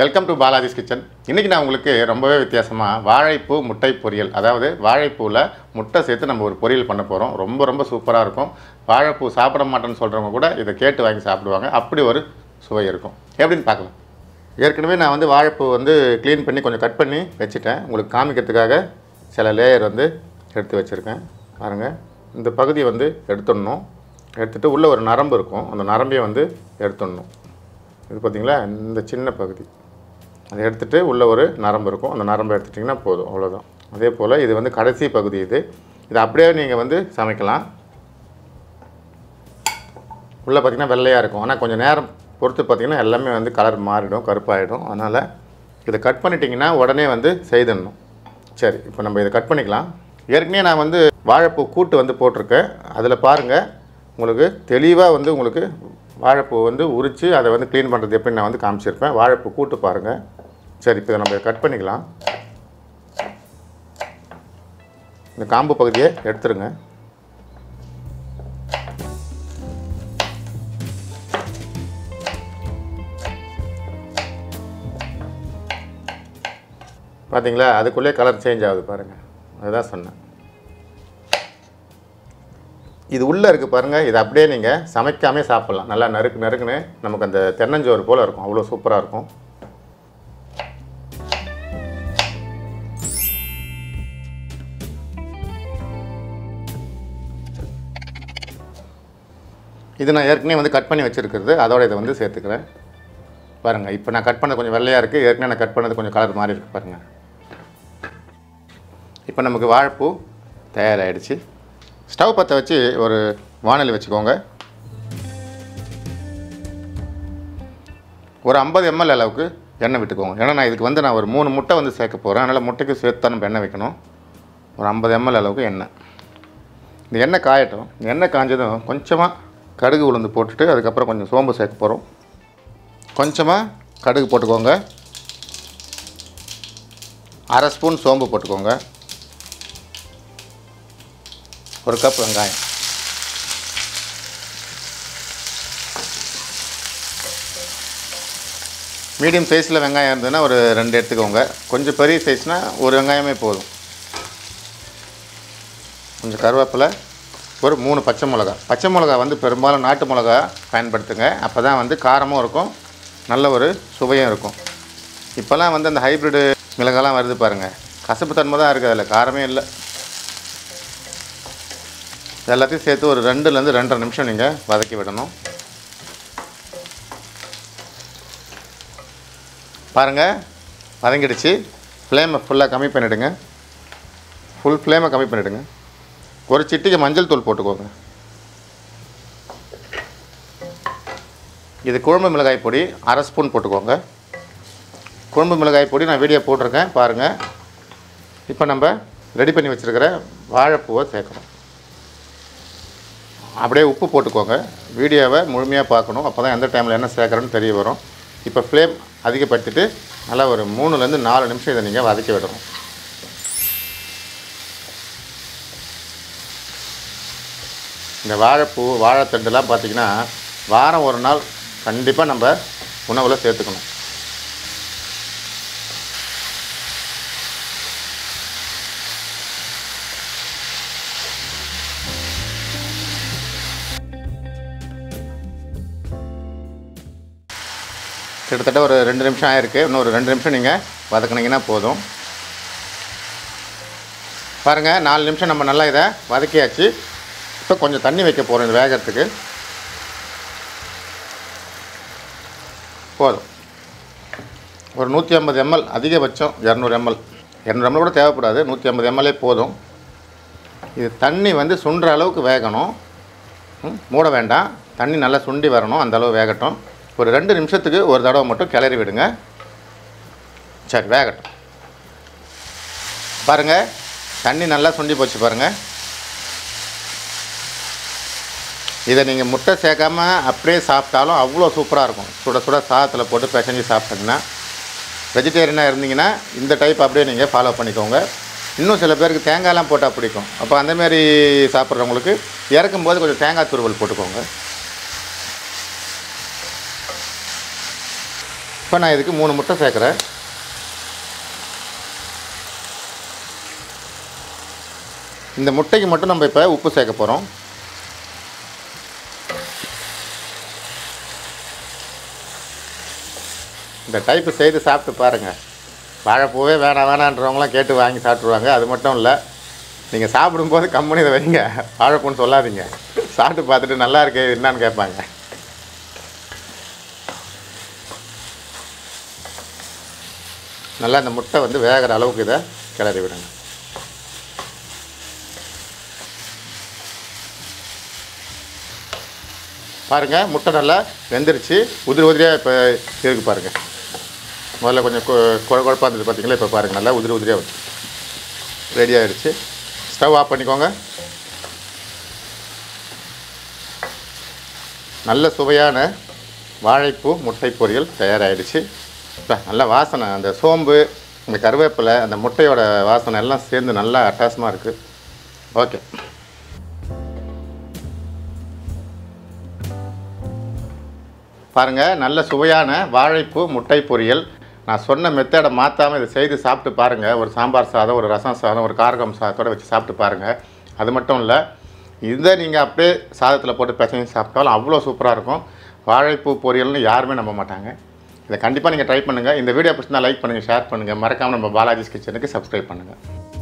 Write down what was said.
Welcome to Balaji's kitchen. இன்றைக்கி நான் உங்களுக்கு ரொம்பவே வித்தியாசமாக வாழைப்பூ முட்டை பொரியல், அதாவது வாழைப்பூவில் முட்டை சேர்த்து நம்ம ஒரு பொரியல் பண்ண போகிறோம். ரொம்ப சூப்பராக இருக்கும். வாழைப்பூ சாப்பிட மாட்டேன்னு சொல்கிறவங்க கூட இதை கேட்டு வாங்கி சாப்பிடுவாங்க. அப்படி ஒரு சுவை இருக்கும். எப்படின்னு பார்க்கலாம். ஏற்கனவே நான் வந்து வாழைப்பூ வந்து க்ளீன் பண்ணி கொஞ்சம் கட் பண்ணி வச்சுட்டேன். உங்களுக்கு காமிக்கிறதுக்காக சில லேயர் வந்து எடுத்து வச்சுருக்கேன். பாருங்கள், இந்த பகுதியை வந்து எடுத்துடணும். எடுத்துகிட்டு உள்ளே ஒரு நரம்பு இருக்கும், அந்த நரம்பையை வந்து எடுத்துடணும். இது பார்த்திங்களா, இந்த சின்ன பகுதி அதை எடுத்துகிட்டு உள்ளே ஒரு நரம்பு இருக்கும், அந்த நரம்பை எடுத்துட்டிங்கன்னா போதும், அவ்வளோதான். அதே போல் இது வந்து கடைசி பகுதி. இது அப்படியே நீங்கள் வந்து சமைக்கலாம். உள்ளே பார்த்திங்கன்னா வெள்ளையாக இருக்கும், ஆனால் கொஞ்சம் நேரம் பொறுத்து பார்த்திங்கன்னா எல்லாமே வந்து கலர் மாறிடும், கருப்பாகிடும். அதனால் இதை கட் பண்ணிட்டிங்கன்னா உடனே வந்து செய்திடணும். சரி, இப்போ நம்ம இதை கட் பண்ணிக்கலாம். ஏற்கனவே நான் வந்து வாழைப்பூ கூட்டு வந்து போட்டிருக்கேன். அதில் பாருங்கள், உங்களுக்கு தெளிவாக வந்து உங்களுக்கு வாழைப்பூ வந்து உரித்து அதை வந்து க்ளீன் பண்ணுறது எப்படி நான் வந்து காமிச்சிருப்பேன். வாழைப்பூ கூட்டு பாருங்கள். சரி, இப்போ நம்ம கட் பண்ணிக்கலாம். இந்த காம்பு பகுதியை எடுத்துருங்க. பார்த்தீங்களா, அதுக்குள்ளே கலர் சேஞ்ச் ஆகுது பாருங்கள். அதுதான் சொன்னேன். இது உள்ளே இருக்குது பாருங்கள். இது அப்படியே நீங்கள் சமைக்காமே சாப்பிட்லாம். நல்லா நறுக்குன்னு நமக்கு அந்த தென்னஞ்சோறு போல் இருக்கும். அவ்வளோ சூப்பராக இருக்கும். இது நான் ஏற்கனவே வந்து கட் பண்ணி வச்சுருக்கிறது, அதோட இதை வந்து சேர்த்துக்கிறேன். பாருங்கள், இப்போ நான் கட் பண்ணது கொஞ்சம் வெள்ளையாக இருக்குது. ஏற்கனவே நான் கட் பண்ணது கொஞ்சம் கலர் மாறி இருக்குது பாருங்கள். இப்போ நமக்கு வாழைப்பூ தயாராகிடுச்சு. ஸ்டவ் பற்ற வச்சு ஒரு வாணலி வச்சுக்கோங்க. ஒரு 50 ml அளவுக்கு எண்ணெய் விட்டுக்கோங்க. ஏன்னா நான் இதுக்கு வந்து நான் ஒரு 3 முட்டை வந்து சேர்க்க போகிறேன். அதனால் முட்டைக்கு சேர்த்து தான் நம்ம எண்ணெய் வைக்கணும். ஒரு 50 ml அளவுக்கு எண்ணெய். இந்த எண்ணெய் காயட்டும். இந்த எண்ணெய் காஞ்சதும் கொஞ்சமாக கடுகு உளுந்து போட்டுட்டு அதுக்கப்புறம் கொஞ்சம் சோம்பு சேர்க்க போகிறோம். கொஞ்சமாக கடுகு போட்டுக்கோங்க. 1/2 ஸ்பூன் சோம்பு போட்டுக்கோங்க. 1 கப் வெங்காயம். மீடியம் சைஸில் வெங்காயம் இருந்ததுன்னா ஒரு 2 எடுத்துக்கோங்க. கொஞ்சம் பெரிய சைஸ்னால் ஒரு வெங்காயமே போதும். கொஞ்சம் கருவேப்பிலை, ஒரு 3 பச்சை மிளகா. பச்சை மிளகா வந்து பெரும்பாலும் நாட்டு மிளகா பயன்படுத்துங்க. அப்போ தான் வந்து காரமும் இருக்கும், நல்ல ஒரு சுவையும் இருக்கும். இப்போல்லாம் வந்து அந்த ஹைப்ரிடு மிளகாலாம் வருது பாருங்கள், கசப்பு தன்மை தான் இருக்குது, அதில் காரமே இல்லை. எல்லாத்தையும் சேர்த்து ஒரு 2லேருந்து 2.5 நிமிஷம் நீங்கள் வதக்கி விடணும். பாருங்கள், வதங்கிடுச்சு. ஃப்ளேமை ஃபுல்லாக கம்மி பண்ணிவிடுங்க. ஃபுல் ஃப்ளேமை கம்மி பண்ணிவிடுங்க. ஒரு சிட்டிகை மஞ்சள் தூள் போட்டுக்கோங்க. இது குழம்பு மிளகாய் பொடி 1/2 ஸ்பூன் போட்டுக்கோங்க. குழம்பு மிளகாய் பொடி நான் வீடியோ போட்டிருக்கேன் பாருங்கள். இப்போ நம்ம ரெடி பண்ணி வச்சுருக்கிற வாழைப்பூவை சேர்க்கணும். அப்படியே உப்பு போட்டுக்கோங்க. வீடியோவை முழுமையாக பார்க்கணும், அப்போ தான் எந்த டைமில் என்ன சேர்க்குறோன்னு தெரிய வரும். இப்போ ஃப்ளேம் அதிகப்படுத்திட்டு நல்லா ஒரு 3லேருந்து 4 நிமிஷம் இதை நீங்கள் வதக்கி விடணும். இந்த வாழைப்பூ வாழைத்தண்டுலாம் பார்த்திங்கன்னா வாரம் ஒரு நாள் கண்டிப்பாக நம்ம உணவில் சேர்த்துக்கணும். கிட்டத்தட்ட ஒரு 2 நிமிஷம் ஆகிருக்கு. இன்னும் ஒரு 2 நிமிஷம் நீங்கள் வதக்குனீங்கன்னா போதும். பாருங்கள், 4 நிமிஷம் நம்ம நல்லா இதை வதக்கியாச்சு. இப்போ கொஞ்சம் தண்ணி வைக்க போகிறோம் இது வேகிறதுக்கு. போதும். ஒரு 150 ml, அதிகபட்சம் 200 ml. 200 ml கூட தேவைப்படாது, 150 ml போதும். இது தண்ணி வந்து சுண்டுற அளவுக்கு வேகணும். மூட வேண்டாம், தண்ணி நல்லா சுண்டி வரணும், அந்த அளவு வேகட்டும். ஒரு 2 நிமிஷத்துக்கு ஒரு தடவை மட்டும் கிளறி விடுங்க. சரி, வேகட்டும். பாருங்கள், தண்ணி நல்லா சுண்டி போச்சு பாருங்கள். இதை நீங்கள் முட்டை சேர்க்காம அப்படியே சாப்பிட்டாலும் அவ்வளோ சூப்பராக இருக்கும். சுட சுட சாதத்தில் போட்டு பிசைஞ்சு சாப்பிட்டிங்கன்னா. வெஜிடேரியனாக இருந்தீங்கன்னா இந்த டைப் அப்படியே நீங்கள் ஃபாலோ பண்ணிக்கோங்க. இன்னும் சில பேருக்கு தேங்காயெலாம் போட்டால் பிடிக்கும். அப்போ அந்தமாரி சாப்பிட்றவங்களுக்கு இறக்கும்போது கொஞ்சம் தேங்காய் துருவல் போட்டுக்கோங்க. இப்போ நான் இதுக்கு 3 முட்டை சேர்க்குறேன். இந்த முட்டைக்கு மட்டும் நம்ம இப்போ உப்பு சேர்க்க போகிறோம். இந்த டைப்பு செய்து சாப்பிட்டு பாருங்கள். வாழைப்பூவே வேணான்றவங்களாம் கேட்டு வாங்கி சாப்பிட்ருவாங்க. அது மட்டும் இல்லை, நீங்கள் சாப்பிடும்போது கம்முனு இதை வைங்க, வாழைப்பூன்னு சொல்லாதீங்க. சாப்பிட்டு பார்த்துட்டு நல்லா இருக்கு என்னான்னு கேட்பாங்க. நல்லா இந்த முட்டை வந்து வேகிற அளவுக்கு இதை கிளறி விடுங்க. பாருங்கள், முட்டை நல்லா வெந்துருச்சு. உதிரியாக இப்போ இருக்குது பாருங்கள். முதல்ல கொஞ்சம் குழப்பாக இருந்தது பார்த்தீங்களா, இப்போ பாருங்கள் நல்லா உதிரியாக ரெடி ஆகிடுச்சு. ஸ்டவ் ஆஃப் பண்ணிக்கோங்க. நல்ல சுவையான வாழைப்பூ முட்டை பொரியல் தயாராகிடுச்சு. நல்ல வாசனை, அந்த சோம்பு, இந்த கருவேப்பிலை, அந்த முட்டையோட வாசனை எல்லாம் சேர்ந்து நல்லா அட்டகாசமாக இருக்குது. ஓகே, பாருங்கள், நல்ல சுவையான வாழைப்பூ முட்டை பொரியல். நான் சொன்ன மெத்தடை மாற்றாமல் இதை செய்து சாப்பிட்டு பாருங்கள். ஒரு சாம்பார் சாதம், ஒரு ரசம் சாதம், ஒரு காரகம் சாதத்தோடு வச்சு சாப்பிட்டு பாருங்கள். அது மட்டும் இல்லை, இதை நீங்கள் அப்படியே சாதத்தில் போட்டு பிசைஞ்சு சாப்பிட்டாலும் அவ்வளோ சூப்பராக இருக்கும். வாழைப்பூ பொரியல்னு யாருமே நம்ப மாட்டாங்க. இதை கண்டிப்பாக நீங்கள் ட்ரை பண்ணுங்கள். இந்த வீடியோ பிடிச்சிருந்தா லைக் பண்ணுங்கள், ஷேர் பண்ணுங்கள். மறக்காமல் நம்ம பாலாஜிஸ் கிச்சனுக்கு சப்ஸ்கிரைப் பண்ணுங்கள்.